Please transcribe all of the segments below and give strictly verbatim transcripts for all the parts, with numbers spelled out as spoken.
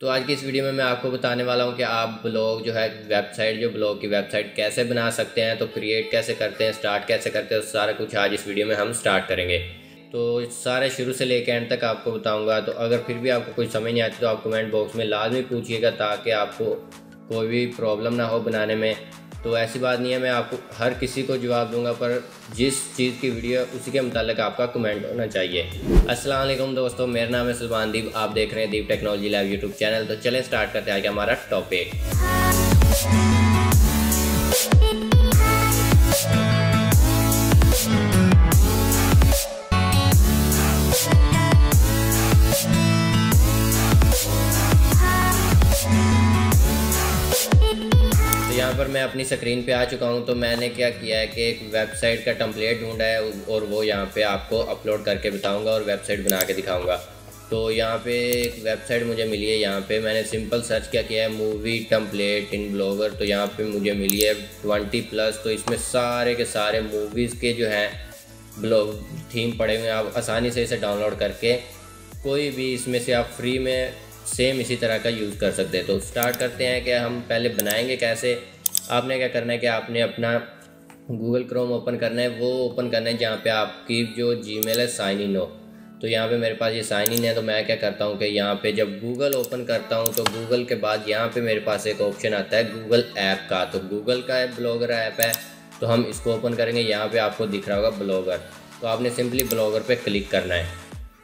तो आज की इस वीडियो में मैं आपको बताने वाला हूं कि आप ब्लॉग जो है वेबसाइट जो ब्लॉग की वेबसाइट कैसे बना सकते हैं, तो क्रिएट कैसे करते हैं, स्टार्ट कैसे करते हैं, सारा कुछ आज इस वीडियो में हम स्टार्ट करेंगे। तो सारे शुरू से लेकर एंड तक आपको बताऊंगा। तो अगर फिर भी आपको कुछ समझ नहीं आती तो आप कमेंट बॉक्स में लाजमी पूछिएगा ताकि आपको कोई भी प्रॉब्लम ना हो बनाने में। तो ऐसी बात नहीं है, मैं आपको हर किसी को जवाब दूंगा, पर जिस चीज़ की वीडियो उसी के मुतालिक आपका कमेंट होना चाहिए। अस्सलाम वालेकुम दोस्तों, मेरा नाम है सुल्तान दीप, आप देख रहे हैं Deep technology lab YouTube channel. तो चलें स्टार्ट करते हैं आज का हमारा टॉपिक। तो यहाँ पर मैं अपनी स्क्रीन पे आ चुका हूँ। तो मैंने क्या किया है कि एक वेबसाइट का टेम्पलेट ढूंढा है और वो यहाँ पे आपको अपलोड करके बताऊँगा और वेबसाइट बना के दिखाऊँगा। तो यहाँ पे एक वेबसाइट मुझे मिली है। यहाँ पे मैंने सिंपल सर्च क्या किया है, मूवी टेम्पलेट इन ब्लॉगर। तो यहाँ पे मुझे मिली है ट्वेंटी प्लस। तो इसमें सारे के सारे मूवीज़ के जो हैं ब्लॉग थीम पड़े हुए हैं। आप आसानी से इसे डाउनलोड करके कोई भी इसमें से आप फ्री में सेम इसी तरह का यूज़ कर सकते हैं। तो स्टार्ट करते हैं कि हम पहले बनाएंगे कैसे। आपने क्या करना है कि आपने अपना गूगल क्रोम ओपन करना है, वो ओपन करना है जहाँ पे आपकी जो जीमेल है साइन इन हो। तो यहाँ पे मेरे पास ये साइन इन है। तो मैं क्या करता हूँ कि यहाँ पे जब गूगल ओपन करता हूँ तो गूगल के बाद यहाँ पे मेरे पास एक ऑप्शन आता है गूगल ऐप का। तो गूगल का ब्लॉगर ऐप है, तो हम इसको ओपन करेंगे। यहाँ पे आपको दिख रहा होगा ब्लॉगर, तो आपने सिंपली ब्लॉगर पे क्लिक करना है।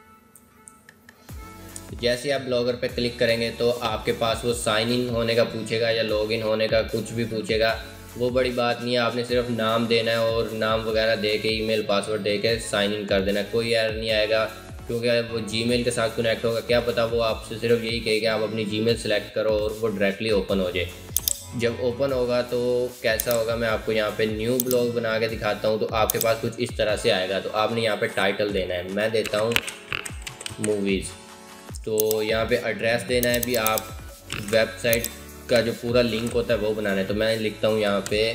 जैसे आप ब्लॉगर पे क्लिक करेंगे तो आपके पास वो साइन इन होने का पूछेगा या लॉग इन होने का, कुछ भी पूछेगा। वो बड़ी बात नहीं है, आपने सिर्फ नाम देना है और नाम वगैरह दे के ईमेल पासवर्ड दे के साइन इन कर देना है। कोई एरर नहीं आएगा क्योंकि वो जीमेल के साथ कनेक्ट होगा। क्या पता वो आपसे सिर्फ यही कहे कि आप अपनी जीमेल सेलेक्ट करो और वो डायरेक्टली ओपन हो जाए। जब ओपन होगा तो कैसा होगा, मैं आपको यहाँ पे न्यू ब्लॉग बना के दिखाता हूँ। तो आपके पास कुछ इस तरह से आएगा। तो आपने यहाँ पे टाइटल देना है, मैं देता हूँ मूवीज़। तो यहाँ पे एड्रेस देना है भी, आप वेबसाइट का जो पूरा लिंक होता है वो बनाना है। तो मैं लिखता हूँ यहाँ पे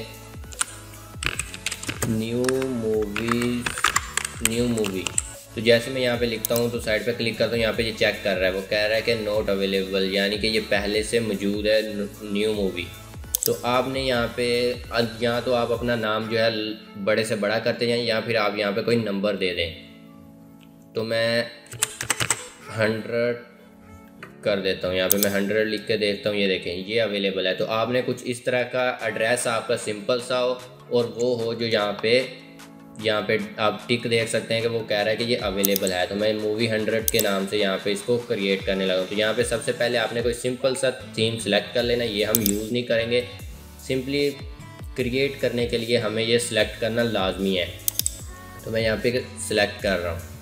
न्यू मूवीज न्यू मूवी। तो जैसे मैं यहाँ पे लिखता हूँ तो साइड पे क्लिक करता हूँ। यहाँ पे ये चेक कर रहा है, वो कह रहा है कि नॉट अवेलेबल, यानी कि ये पहले से मौजूद है न्यू मूवी। तो आपने यहाँ पे या तो आप अपना नाम जो है बड़े से बड़ा करते जाएं या फिर आप यहाँ पे कोई नंबर दे दें। तो मैं हंड्रेड कर देता हूँ। यहाँ पे मैं हंड्रेड लिख के देखता हूँ, ये देखें ये अवेलेबल है। तो आपने कुछ इस तरह का एड्रेस आपका सिंपल सा हो और वो हो जो यहाँ पे यहाँ पे आप टिक देख सकते हैं कि वो कह रहा है कि ये अवेलेबल है। तो मैं मूवी हंड्रेड के नाम से यहाँ पे इसको क्रिएट करने लगा। तो यहाँ पे सबसे पहले आपने कोई सिंपल सा थीम सेलेक्ट कर लेना। ये हम यूज़ नहीं करेंगे, सिंपली क्रिएट करने के लिए हमें ये सिलेक्ट करना लाजमी है। तो मैं यहाँ पे सिलेक्ट कर रहा हूँ।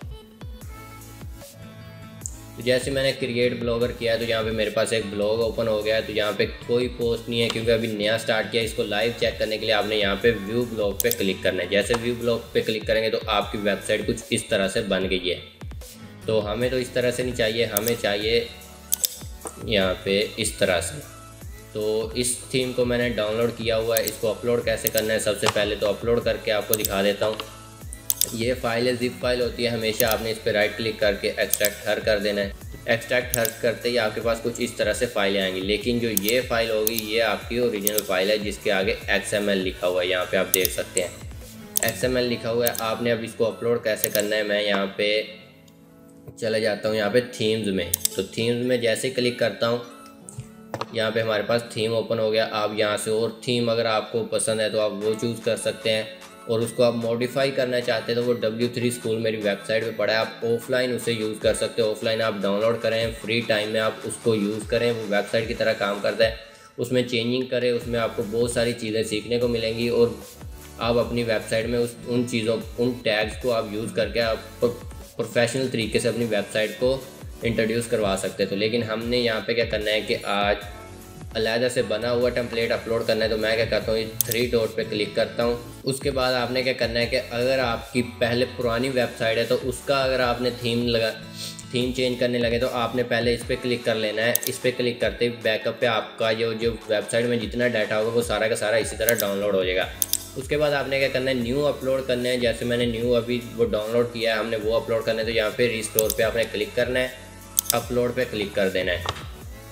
तो जैसे मैंने क्रिएट ब्लॉगर किया है तो यहाँ पे मेरे पास एक ब्लॉग ओपन हो गया है। तो यहाँ पे कोई पोस्ट नहीं है क्योंकि अभी नया स्टार्ट किया। इसको लाइव चेक करने के लिए आपने यहाँ पे व्यू ब्लॉग पे क्लिक करना है। जैसे व्यू ब्लॉग पे क्लिक करेंगे तो आपकी वेबसाइट कुछ इस तरह से बन गई है। तो हमें तो इस तरह से नहीं चाहिए, हमें चाहिए यहाँ पे इस तरह से। तो इस थीम को मैंने डाउनलोड किया हुआ है। इसको अपलोड कैसे करना है, सबसे पहले तो अपलोड करके आपको दिखा देता हूँ। ये फाइल है, जिप फाइल होती है। हमेशा आपने इस पर राइट क्लिक करके एक्सट्रैक्ट हर कर देना है। एक्सट्रैक्ट हर करते ही आपके पास कुछ इस तरह से फाइलें आएंगी। लेकिन जो ये फाइल होगी ये आपकी ओरिजिनल फाइल है जिसके आगे एक्स एम एल लिखा हुआ है। यहाँ पे आप देख सकते हैं एक्स एम एल लिखा हुआ है। आपने अब इसको अपलोड कैसे करना है, मैं यहाँ पे चले जाता हूँ यहाँ पे थीम्स में। तो थीम्स में जैसे क्लिक करता हूँ यहाँ पे हमारे पास थीम ओपन हो गया। आप यहाँ से और थीम अगर आपको पसंद है तो आप वो चूज़ कर सकते हैं, और उसको आप मॉडिफाई करना चाहते हैं तो वो डब्ल्यू थ्री स्कूल मेरी वेबसाइट पे पड़ा है। आप ऑफलाइन उसे यूज़ कर सकते हो। ऑफलाइन आप डाउनलोड करें, फ्री टाइम में आप उसको यूज़ करें, वो वेबसाइट की तरह काम करता है। उसमें चेंजिंग करें, उसमें आपको बहुत सारी चीज़ें सीखने को मिलेंगी और आप अपनी वेबसाइट में उस उन चीज़ों उन टैग्स को आप यूज़ करके आप प्रोफेशनल तरीके से अपनी वेबसाइट को इंट्रोड्यूस करवा सकते हैं। तो लेकिन हमने यहाँ पर क्या करना है कि आज अलहदा से बना हुआ टेम्पलेट अपलोड करना है। तो मैं क्या करता हूँ, थ्री डॉट पे क्लिक करता हूँ। उसके बाद आपने क्या करना है कि अगर आपकी पहले पुरानी वेबसाइट है तो उसका अगर आपने थीम लगा थीम चेंज करने लगे तो आपने पहले इस पर क्लिक कर लेना है। इस पर क्लिक करते ही बैकअप पे आपका जो जो वेबसाइट में जितना डाटा होगा वो सारा का सारा इसी तरह डाउनलोड हो जाएगा। उसके बाद आपने क्या करना है, न्यू अपलोड करना है। जैसे मैंने न्यू अभी वो डाउनलोड किया है, हमने वो अपलोड करना है। तो यहाँ पे रिस्टोर पे आपने क्लिक करना है, अपलोड पे क्लिक कर देना है।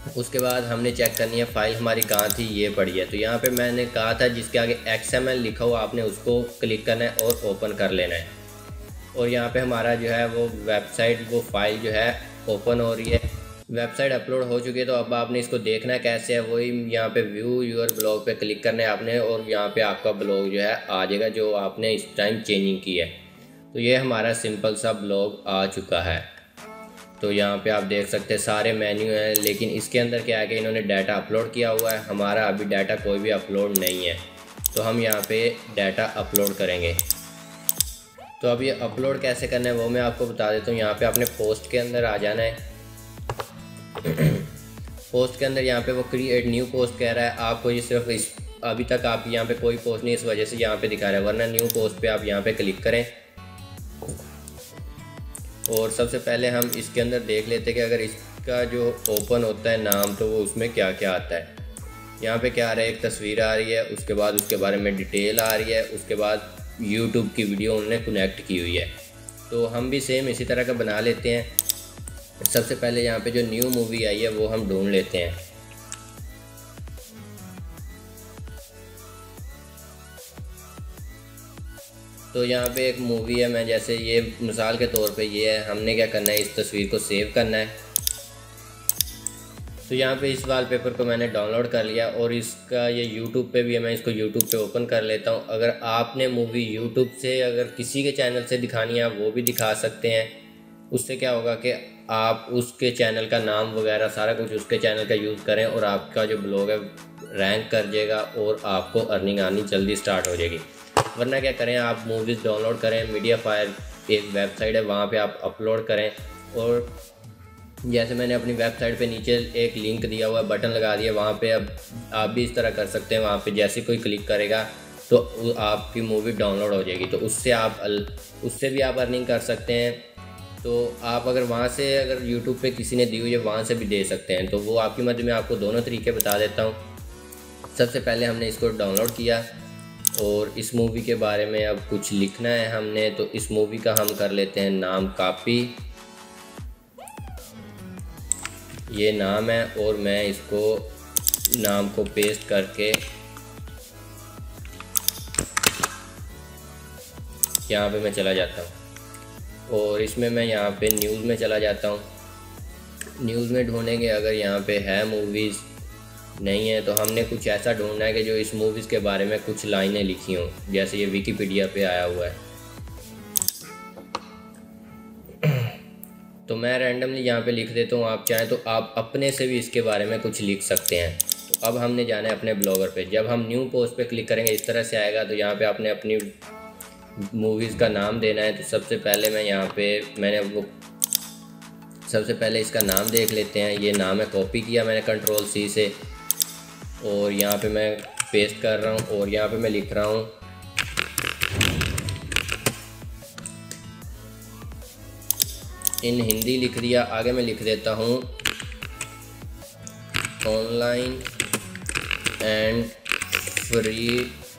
उसके बाद हमने चेक करनी है फ़ाइल हमारी कहाँ थी, ये पड़ी है। तो यहाँ पे मैंने कहा था जिसके आगे एक्स एम एल लिखा हुआ आपने उसको क्लिक करना है और ओपन कर लेना है। और यहाँ पे हमारा जो है वो वेबसाइट वो फाइल जो है ओपन हो रही है, वेबसाइट अपलोड हो चुकी है। तो अब आपने इसको देखना कैसे है, वही यहाँ पे व्यू यूर ब्लॉग पे क्लिक करना है आपने, और यहाँ पे आपका ब्लॉग जो है आ जाएगा जो आपने इस टाइम चेंजिंग की है। तो ये हमारा सिंपल सा ब्लॉग आ चुका है। तो यहाँ पे आप देख सकते हैं सारे मेन्यू हैं, लेकिन इसके अंदर क्या है कि इन्होंने डाटा अपलोड किया हुआ है, हमारा अभी डाटा कोई भी अपलोड नहीं है। तो हम यहाँ पे डाटा अपलोड करेंगे। तो अब ये अपलोड कैसे करना है वो मैं आपको बता देता हूँ। यहाँ पे आपने पोस्ट के अंदर आ जाना है। पोस्ट के अंदर यहाँ पे वो क्रिएट न्यू पोस्ट कह रहा है आपको, ये सिर्फ इस अभी तक आप यहाँ पे कोई पोस्ट नहीं, इस वजह से यहाँ पे दिखा रहा है, वरना न्यू पोस्ट पे आप यहाँ पे क्लिक करें। और सबसे पहले हम इसके अंदर देख लेते हैं कि अगर इसका जो ओपन होता है नाम तो वो उसमें क्या क्या आता है। यहाँ पे क्या आ रहा है, एक तस्वीर आ रही है, उसके बाद उसके बारे में डिटेल आ रही है, उसके बाद यूट्यूब की वीडियो उन्होंने कनेक्ट की हुई है। तो हम भी सेम इसी तरह का बना लेते हैं। सबसे पहले यहाँ पे जो न्यू मूवी आई है वो हम ढूंढ लेते हैं। तो यहाँ पे एक मूवी है, मैं जैसे ये मिसाल के तौर पे ये है, हमने क्या करना है इस तस्वीर को सेव करना है। तो यहाँ पे इस वॉलपेपर को मैंने डाउनलोड कर लिया और इसका ये यूट्यूब पे भी है, मैं इसको यूट्यूब पे ओपन कर लेता हूँ। अगर आपने मूवी यूट्यूब से अगर किसी के चैनल से दिखानी है वो भी दिखा सकते हैं। उससे क्या होगा कि आप उसके चैनल का नाम वगैरह सारा कुछ उसके चैनल का यूज़ करें और आपका जो ब्लॉग है रैंक कर जाएगा और आपको अर्निंग आनी जल्दी स्टार्ट हो जाएगी। वरना क्या करें, आप मूवीज़ डाउनलोड करें, मीडिया फायर एक वेबसाइट है वहाँ पे आप अपलोड करें। और जैसे मैंने अपनी वेबसाइट पे नीचे एक लिंक दिया हुआ बटन लगा दिया, वहाँ पे अब आप भी इस तरह कर सकते हैं। वहाँ पे जैसे कोई क्लिक करेगा तो आपकी मूवी डाउनलोड हो जाएगी, तो उससे आप उससे भी आप अर्निंग कर सकते हैं। तो आप अगर वहाँ से अगर यूट्यूब पे किसी ने दी हुई है वहाँ से भी दे सकते हैं। तो वो आपकी मदद में आपको दोनों तरीके बता देता हूँ। सबसे पहले हमने इसको डाउनलोड किया और इस मूवी के बारे में अब कुछ लिखना है हमने। तो इस मूवी का हम कर लेते हैं नाम कॉपी, ये नाम है, और मैं इसको नाम को पेस्ट करके यहाँ पे मैं चला जाता हूँ और इसमें मैं यहाँ पे न्यूज़ में चला जाता हूँ। न्यूज़ में ढूंढेंगे, अगर यहाँ पे है मूवीज़ नहीं है तो हमने कुछ ऐसा ढूंढना है कि जो इस मूवीज़ के बारे में कुछ लाइनें लिखी हों, जैसे ये विकिपीडिया पे आया हुआ है। तो मैं रैंडमली यहाँ पे लिख देता हूँ, आप चाहें तो आप अपने से भी इसके बारे में कुछ लिख सकते हैं। तो अब हमने जाना है अपने ब्लॉगर पे। जब हम न्यू पोस्ट पे क्लिक करेंगे इस तरह से आएगा। तो यहाँ पे आपने अपनी मूवीज़ का नाम देना है। तो सबसे पहले मैं यहाँ पे मैंने वो सबसे पहले इसका नाम देख लेते हैं। ये नाम है, कॉपी किया मैंने कंट्रोल सी से और यहाँ पे मैं पेस्ट कर रहा हूँ और यहाँ पे मैं लिख रहा हूँ इन हिंदी लिख दिया। आगे मैं लिख देता हूँ ऑनलाइन एंड फ्री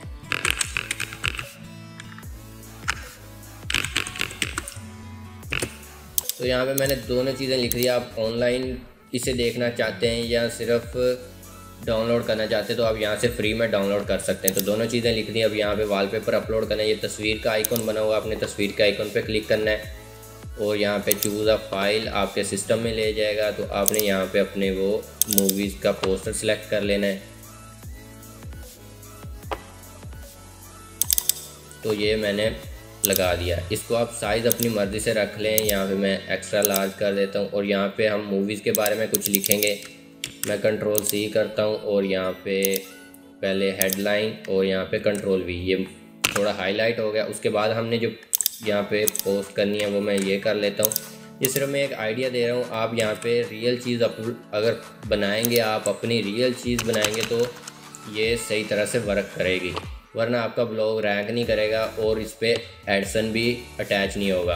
तो यहाँ पे मैंने दोनों चीज़ें लिख दी। आप ऑनलाइन इसे देखना चाहते हैं या सिर्फ डाउनलोड करना चाहते हैं तो आप यहाँ से फ्री में डाउनलोड कर सकते हैं। तो दोनों चीज़ें लिख दी। अब यहाँ पे वॉलपेपर अपलोड करना है, ये तस्वीर का आइकॉन बना हुआ, आपने तस्वीर के आइकॉन पे क्लिक करना है और यहाँ पे चूज़ अ फाइल आपके सिस्टम में ले जाएगा। तो आपने यहाँ पे अपने वो मूवीज़ का पोस्टर सिलेक्ट कर लेना है। तो ये मैंने लगा दिया। इसको आप साइज़ अपनी मर्ज़ी से रख लें। यहाँ पे मैं एक्स्ट्रा लार्ज कर देता हूँ और यहाँ पे हम मूवीज़ के बारे में कुछ लिखेंगे। मैं कंट्रोल सी करता हूँ और यहाँ पे पहले हेडलाइन और यहाँ पे कंट्रोल वी, ये थोड़ा हाईलाइट हो गया। उसके बाद हमने जो यहाँ पे पोस्ट करनी है वो मैं ये कर लेता हूँ। ये सिर्फ मैं एक आइडिया दे रहा हूँ। आप यहाँ पे रियल चीज़ अगर बनाएंगे, आप अपनी रियल चीज़ बनाएंगे तो ये सही तरह से वर्क करेगी, वरना आपका ब्लॉग रैंक नहीं करेगा और इस पर एडसन भी अटैच नहीं होगा।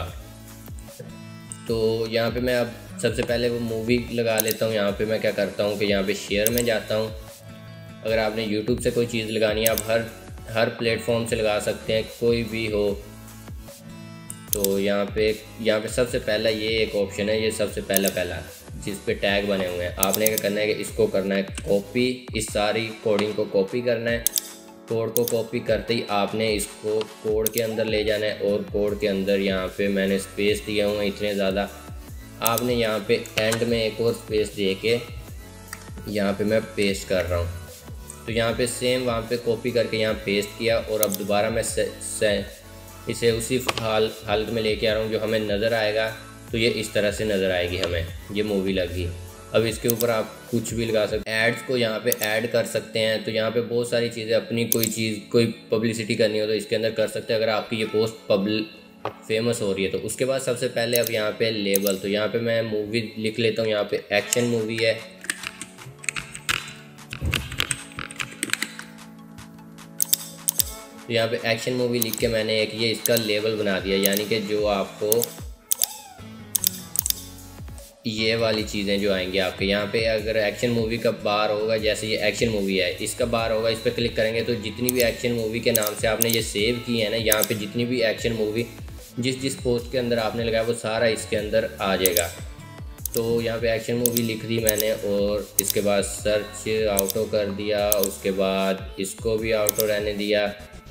तो यहाँ पे मैं अब सबसे पहले वो मूवी लगा लेता हूँ। यहाँ पे मैं क्या करता हूँ कि यहाँ पे शेयर में जाता हूँ। अगर आपने यूट्यूब से कोई चीज़ लगानी है आप हर हर प्लेटफॉर्म से लगा सकते हैं, कोई भी हो। तो यहाँ पे यहाँ पे सबसे पहला ये एक ऑप्शन है, ये सबसे पहला पहला जिस पे टैग बने हुए हैं। आपने क्या करना है कि इसको करना है कॉपी, इस सारी कोडिंग को कॉपी करना है। कोड को कॉपी करते ही आपने इसको कोड के अंदर ले जाना है और कोड के अंदर यहाँ पे मैंने स्पेस दिए हुए हैं इतने ज़्यादा। आपने यहाँ पे एंड में एक और स्पेस दे के यहाँ पे मैं पेस्ट कर रहा हूँ। तो यहाँ पे सेम वहाँ पे कॉपी करके यहाँ पेस्ट किया और अब दोबारा मैं से, से, इसे उसी हाल हालत में लेके आ रहा हूँ जो हमें नज़र आएगा। तो ये इस तरह से नज़र आएगी हमें, ये मूवी लगी। अब इसके ऊपर आप कुछ भी लगा सकते हैं, एड्स को यहाँ पे ऐड कर सकते हैं। तो यहाँ पे बहुत सारी चीज़ें, अपनी कोई चीज़ कोई पब्लिसिटी करनी हो तो इसके अंदर कर सकते हैं अगर आपकी ये पोस्ट पब्लिक फेमस हो रही है तो। उसके बाद सबसे पहले अब यहाँ पे लेबल, तो यहाँ पे मैं मूवी लिख लेता हूँ। यहाँ पे एक्शन मूवी है, तो यहाँ पे एक्शन मूवी लिख के मैंने एक ये इसका लेबल बना दिया, यानी कि जो आपको ये वाली चीज़ें जो आएंगी आपके यहाँ पे, अगर एक्शन मूवी का बार होगा, जैसे ये एक्शन मूवी है इसका बार होगा, इस पर क्लिक करेंगे तो जितनी भी एक्शन मूवी के नाम से आपने ये सेव की है ना, यहाँ पे जितनी भी एक्शन मूवी जिस जिस पोस्ट के अंदर आपने लगाया वो सारा इसके अंदर आ जाएगा। तो यहाँ पे एक्शन मूवी लिख दी मैंने और इसके बाद सर्च ऑटो कर दिया, उसके बाद इसको भी ऑटो रहने दिया।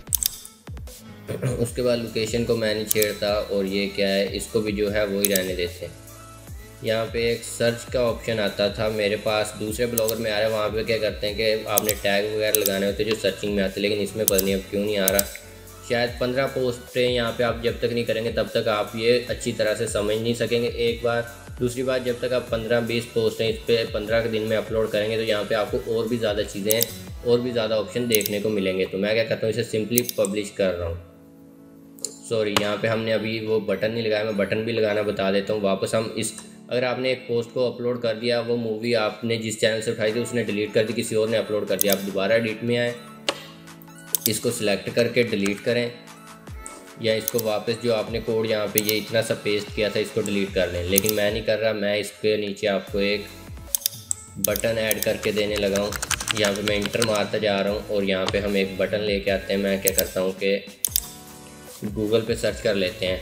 उसके बाद लोकेशन को मैंने छेड़ता और ये क्या है, इसको भी जो है वही रहने देते हैं। यहाँ पे एक सर्च का ऑप्शन आता था मेरे पास, दूसरे ब्लॉगर में आ रहा है। वहाँ पे क्या करते हैं कि आपने टैग वगैरह लगाने होते जो सर्चिंग में आते, लेकिन इसमें पता नहीं अब क्यों नहीं आ रहा। शायद पंद्रह पोस्टें यहाँ पे आप जब तक नहीं करेंगे तब तक आप ये अच्छी तरह से समझ नहीं सकेंगे एक बार। दूसरी बात, जब तक आप पंद्रह बीस पोस्टें इस पर पंद्रह के दिन में अपलोड करेंगे तो यहाँ पे आपको और भी ज़्यादा चीज़ें और भी ज़्यादा ऑप्शन देखने को मिलेंगे। तो मैं क्या करता हूँ, इसे सिंपली पब्लिश कर रहा हूँ। सॉरी, यहाँ पे हमने अभी वो बटन नहीं लगाया, मैं बटन भी लगाना बता देता हूँ। वापस हम इस, अगर आपने एक पोस्ट को अपलोड कर दिया, वो मूवी आपने जिस चैनल से उठाई थी उसने डिलीट कर दी, किसी और ने अपलोड कर दिया, आप दोबारा एडिट में आए, इसको सिलेक्ट करके डिलीट करें, या इसको वापस जो आपने कोड यहाँ पे ये इतना सा पेस्ट किया था इसको डिलीट कर लें। लेकिन मैं नहीं कर रहा, मैं इसके नीचे आपको एक बटन ऐड करके देने लगा हूँ। यहाँ पे मैं इंटर मारता जा रहा हूँ और यहाँ पे हम एक बटन लेके आते हैं। मैं क्या करता हूँ कि गूगल पे सर्च कर लेते हैं,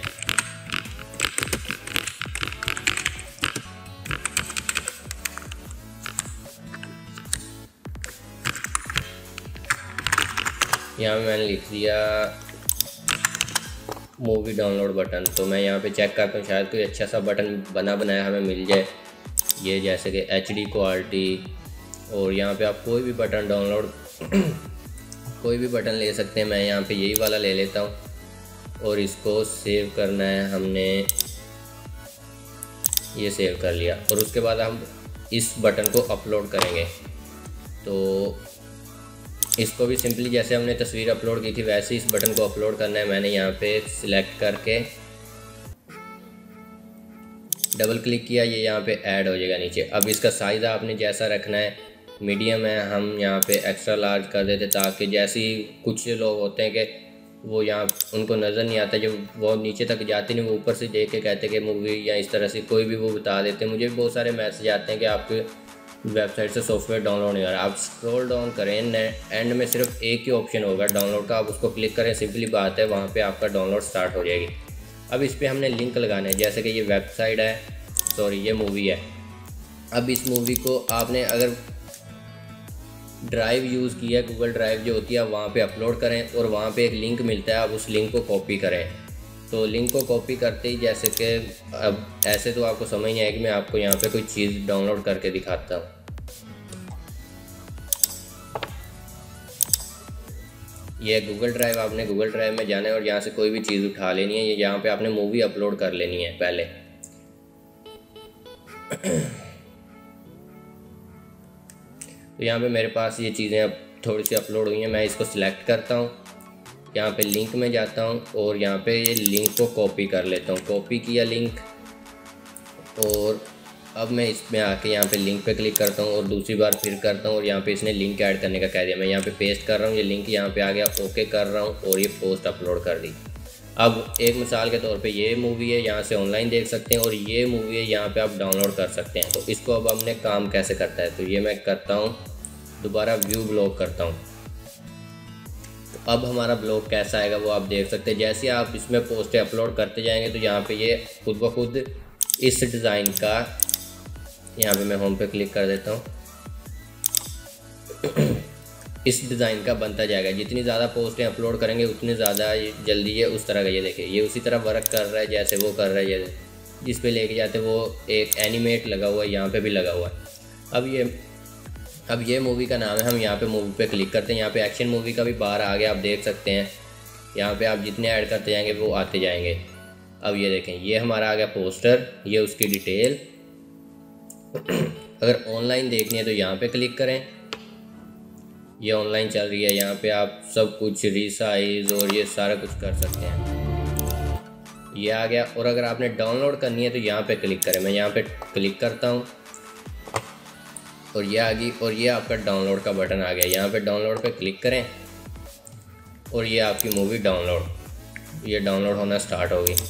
यहाँ पे मैंने लिख दिया मूवी डाउनलोड बटन। तो मैं यहाँ पे चेक करता हूँ शायद कोई अच्छा सा बटन बना बनाया हमें मिल जाए, ये जैसे कि एच डी क्वालिटी। और यहाँ पे आप कोई भी बटन डाउनलोड कोई भी बटन ले सकते हैं। मैं यहाँ पे यही वाला ले लेता हूँ और इसको सेव करना है हमने, ये सेव कर लिया। और उसके बाद हम इस बटन को अपलोड करेंगे। तो इसको भी सिंपली जैसे हमने तस्वीर अपलोड की थी वैसे इस बटन को अपलोड करना है। मैंने यहाँ पे सिलेक्ट करके डबल क्लिक किया, ये यहाँ पे ऐड हो जाएगा नीचे। अब इसका साइज़ आपने जैसा रखना है, मीडियम है, हम यहाँ पे एक्स्ट्रा लार्ज कर देते ताकि जैसे ही कुछ लोग होते हैं कि वो यहाँ उनको नज़र नहीं आता, जब वो नीचे तक जाते नहीं, वो ऊपर से देख के कहते कि मूवी या इस तरह से कोई भी वो बता देते हैं। मुझे भी बहुत सारे मैसेज आते हैं कि आपके वेबसाइट से सॉफ्टवेयर डाउनलोड नहीं हो रहा। आप स्क्रॉल डाउन करें, एंड में सिर्फ एक ही ऑप्शन होगा डाउनलोड का, आप उसको क्लिक करें, सिंपली बात है, वहाँ पे आपका डाउनलोड स्टार्ट हो जाएगी। अब इस पर हमने लिंक लगाना है, जैसे कि ये वेबसाइट है, सॉरी ये मूवी है। अब इस मूवी को आपने अगर ड्राइव यूज़ किया, गूगल ड्राइव जो होती है, वहाँ पे अपलोड करें और वहाँ पे एक लिंक मिलता है, आप उस लिंक को कॉपी करें। तो लिंक को कॉपी करते ही जैसे कि अब ऐसे तो आपको समझ नहीं आएगी, मैं आपको यहाँ पे कोई चीज़ डाउनलोड करके दिखाता हूँ। ये गूगल ड्राइव, आपने गूगल ड्राइव में जाना है और यहाँ से कोई भी चीज़ उठा लेनी है। ये यहाँ पे आपने मूवी अपलोड कर लेनी है पहले। तो यहाँ पे मेरे पास ये चीज़ें अब थोड़ी सी अपलोड हुई हैं। मैं इसको सिलेक्ट करता हूँ, यहाँ पे लिंक में जाता हूँ और यहाँ पे ये लिंक को कॉपी कर लेता हूँ। कॉपी किया लिंक, और अब मैं इसमें आके यहाँ पे लिंक पे क्लिक करता हूँ और दूसरी बार फिर करता हूँ और यहाँ पे इसने लिंक ऐड करने का कह दिया। मैं यहाँ पे पेस्ट कर रहा हूँ, ये लिंक यहाँ पे आ गया, ओके कर रहा हूँ और ये पोस्ट अपलोड कर दी। अब एक मिसाल के तौर पे ये मूवी है, यहाँ से ऑनलाइन देख सकते हैं, और ये मूवी है यहाँ पे आप डाउनलोड कर सकते हैं। तो इसको अब हमने काम कैसे करता है, तो ये मैं करता हूँ, दोबारा व्यू ब्लॉग करता हूँ। तो अब हमारा ब्लॉग कैसा आएगा वो आप देख सकते हैं। जैसे आप इसमें पोस्टें अपलोड करते जाएंगे तो यहाँ पे ये खुद ब खुद इस डिज़ाइन का यहाँ पे मैं होम पे क्लिक कर देता हूँ। इस डिज़ाइन का बनता जाएगा। जितनी ज़्यादा पोस्टें अपलोड करेंगे उतनी ज़्यादा जल्दी ये उस तरह का, ये देखिए ये उसी तरह वर्क कर रहा है जैसे वो कर रहा है। ये जिस पे लेके जाते वो एक एनिमेट लगा हुआ है, यहाँ पे भी लगा हुआ है। अब ये अब ये मूवी का नाम है। हम यहाँ पे मूवी पे क्लिक करते हैं। यहाँ पे एक्शन मूवी का भी बार आ गया, आप देख सकते हैं। यहाँ पे आप जितने ऐड करते जाएंगे वो आते जाएंगे। अब ये देखें ये हमारा आ गया पोस्टर, ये उसकी डिटेल। अगर ऑनलाइन देखनी है तो यहाँ पे क्लिक करें, ये ऑनलाइन चल रही है। यहाँ पे आप सब कुछ रीसाइज और ये सारा कुछ कर सकते हैं। ये आ गया। और अगर आपने डाउनलोड करनी है तो यहाँ पे क्लिक करें। मैं यहाँ पे क्लिक करता हूँ और ये आ गई और ये आपका डाउनलोड का बटन आ गया। यहाँ पे डाउनलोड पे क्लिक करें और ये आपकी मूवी डाउनलोड, ये डाउनलोड होना स्टार्ट हो गई।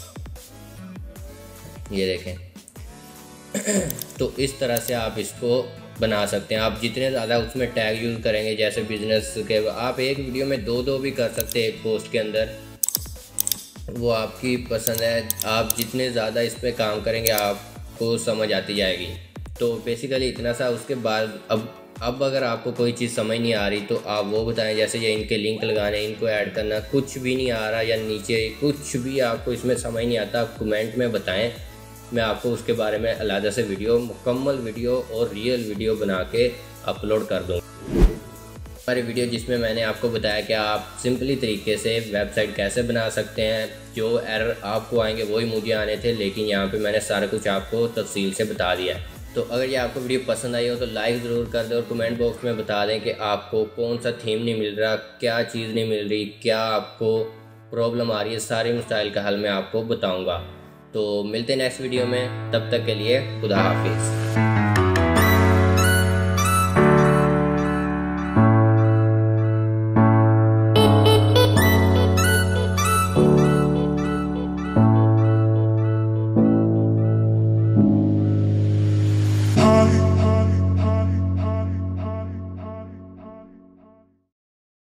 ये देखें। तो इस तरह से आप इसको बना सकते हैं। आप जितने ज़्यादा उसमें टैग यूज़ करेंगे, जैसे बिजनेस के, आप एक वीडियो में दो दो भी कर सकते हैं एक पोस्ट के अंदर, वो आपकी पसंद है। आप जितने ज़्यादा इस पर काम करेंगे आपको समझ आती जाएगी। तो बेसिकली इतना सा। उसके बाद अब अब अगर आपको कोई चीज़ समझ नहीं आ रही तो आप वो बताएं। जैसे ये इनके लिंक लगाने, इनको ऐड करना, कुछ भी नहीं आ रहा या नीचे कुछ भी आपको इसमें समझ नहीं आता, आप कमेंट में बताएं। मैं आपको उसके बारे में अलग से वीडियो, मुकम्मल वीडियो और रियल वीडियो बना के अपलोड कर दूँगा। हमारी वीडियो जिसमें मैंने आपको बताया कि आप सिंपली तरीके से वेबसाइट कैसे बना सकते हैं। जो एरर आपको आएंगे वही मुझे आने थे, लेकिन यहाँ पे मैंने सारा कुछ आपको तफसील से बता दिया है। तो अगर ये आपको वीडियो पसंद आई हो तो लाइक ज़रूर कर दें और कमेंट बॉक्स में बता दें कि आपको कौन सा थीम नहीं मिल रहा, क्या चीज़ नहीं मिल रही, क्या आपको प्रॉब्लम आ रही है। सारे मसाइल का हल मैं आपको बताऊँगा। तो मिलते हैं नेक्स्ट वीडियो में, तब तक के लिए खुदा हाफिज़।